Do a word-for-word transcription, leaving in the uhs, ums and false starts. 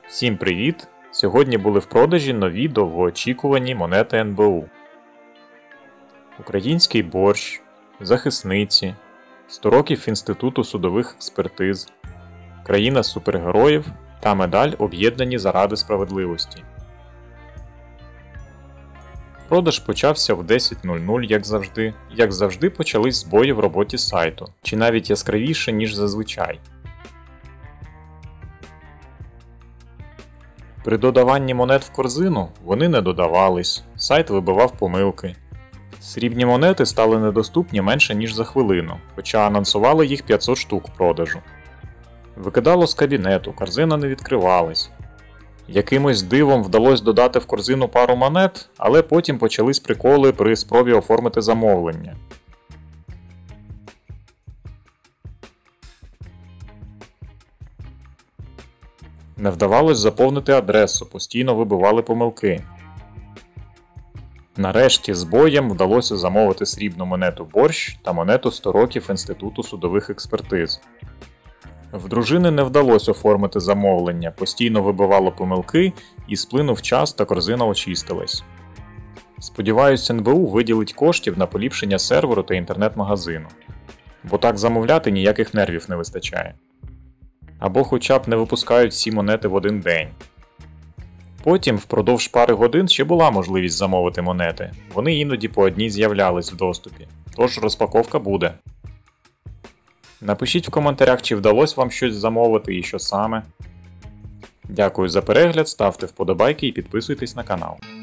Всім привіт! Сьогодні були в продажі нові довгоочікувані монети ен бе у. Український борщ, захисниці, сто років Інституту судових експертиз, країна супергероїв та медаль об'єднані заради справедливості. Продаж почався в десять нуль нуль, як завжди. Як завжди почались збої в роботі сайту, чи навіть яскравіше, ніж зазвичай. При додаванні монет в корзину вони не додавались, сайт вибивав помилки. Срібні монети стали недоступні менше ніж за хвилину, хоча анонсували їх п'ятсот штук продажу. Викидало з кабінету, корзина не відкривалась. Якимось дивом вдалося додати в корзину пару монет, але потім почались приколи при спробі оформити замовлення. Не вдавалось заповнити адресу, постійно вибивали помилки. Нарешті з боєм вдалося замовити срібну монету борщ та монету сто років Інституту судових експертиз. В дружини не вдалося оформити замовлення, постійно вибивало помилки і сплинув час та корзина очистилась. Сподіваюсь, ен бе у виділить коштів на поліпшення серверу та інтернет-магазину. Бо так замовляти ніяких нервів не вистачає. Або хоча б не випускають всі монети в один день. Потім, впродовж пари годин, ще була можливість замовити монети. Вони іноді по одній з'являлись в доступі. Тож розпаковка буде. Напишіть в коментарях, чи вдалося вам щось замовити і що саме. Дякую за перегляд, ставте вподобайки і підписуйтесь на канал.